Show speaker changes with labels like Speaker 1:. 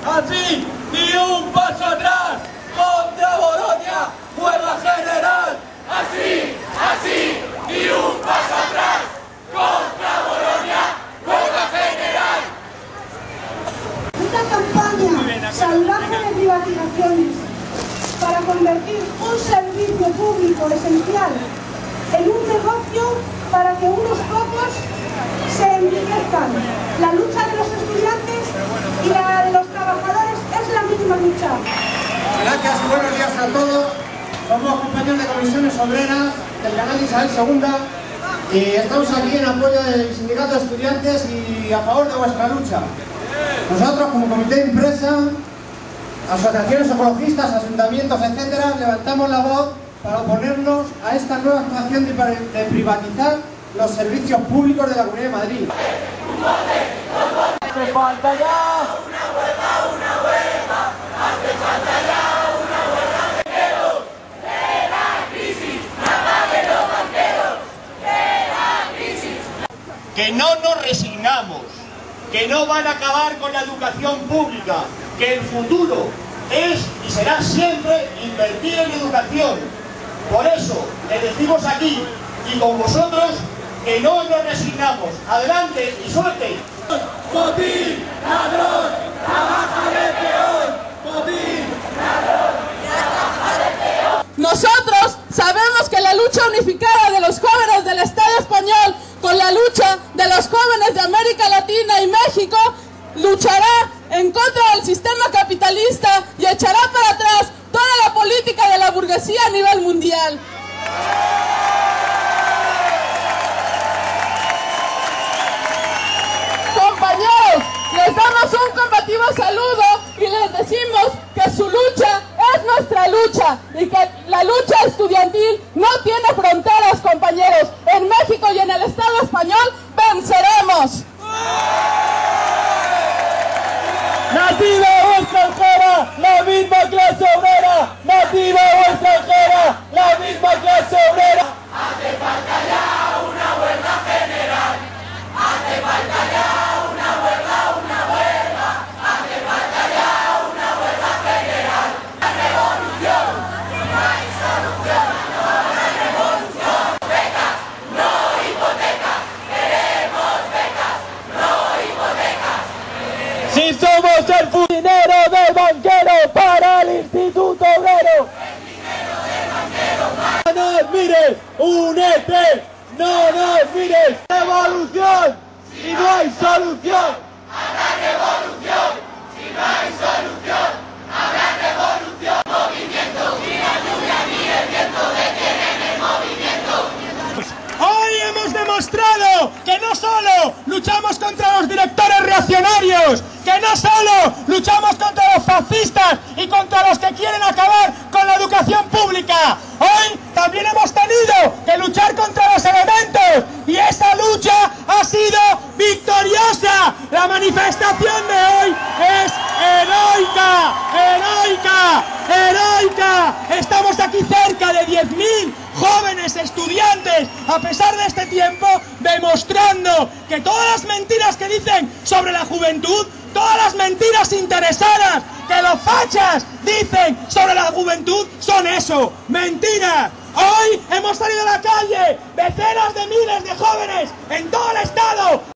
Speaker 1: así, ni un paso atrás, contra Bolonia, huelga general, así, ni un paso atrás, contra Bolonia, huelga general.
Speaker 2: Una campaña salvaje de privatizaciones para convertir un servicio público esencial en un negocio para que unos pocos se enriquezcan. La lucha de los estudiantes y la de los trabajadores es la misma lucha.
Speaker 3: Gracias y buenos días a todos. Somos compañeros de comisiones obreras del canal Isabel II y estamos aquí en apoyo del sindicato de estudiantes y a favor de vuestra lucha. Nosotros, como comité de empresa, asociaciones ecologistas, ayuntamientos, etcétera, levantamos la voz para oponernos a esta nueva actuación de privatizar los servicios públicos de la Comunidad de Madrid.
Speaker 1: ¡Hace falta ya!
Speaker 4: Una huelga, hace falta ya una huelga. Banqueros, de la crisis, no paguen los banqueros, de la crisis.
Speaker 5: Que no nos resignamos, que no van a acabar con la educación pública, que el futuro es y será siempre invertir en educación. Por eso les decimos aquí y con vosotros que no nos resignamos. Adelante y suerte.
Speaker 1: ¡Botín, ladrón, trabajador peor! ¡Botín, ladrón, trabajador peor!
Speaker 6: Nosotros sabemos que la lucha unificada de los jóvenes del Estado español con la lucha de los jóvenes de América Latina y México luchará en contra del sistema capitalista y echará para atrás toda la política de la burguesía a nivel mundial. Compañeros, les damos un combativo saludo y les decimos que su lucha es nuestra lucha y que la lucha estudiantil no tiene fronteras, compañeros. En México y en el Estado español venceremos.
Speaker 1: ¡Nativa o extranjera, la misma clase obrera! ¡Nativa o extranjera, la misma clase obrera!
Speaker 4: Hace falta ya una huelga general, hace falta ya una huelga, hace falta ya una huelga general. La revolución, no hay solución, no hay revolución. Becas, no hipotecas, queremos becas, no hipotecas.
Speaker 1: Si somos el dinero del banquero para el Instituto Obrero. No nos mires, únete, no nos mires. Revolución, si no hay solución.
Speaker 4: Habrá revolución, si no hay solución, habrá revolución. Movimiento, ni la lluvia ni el viento detienen el movimiento.
Speaker 5: Hoy hemos demostrado que no solo luchamos contra los directores reaccionarios, que no solo luchamos contra los fascistas y contra los que quieren acabar con la educación pública. Hoy también hemos tenido que luchar contra los elementos y esa lucha ha sido victoriosa. La manifestación de hoy es heroica, heroica, heroica. Estamos aquí cerca de 10.000 jóvenes estudiantes, a pesar de este tiempo, demostrando que todas las mentiras que dicen sobre la juventud, todas las mentiras interesadas que los fachas dicen sobre la juventud son eso, mentiras. Hoy hemos salido a la calle decenas de miles de jóvenes en todo el estado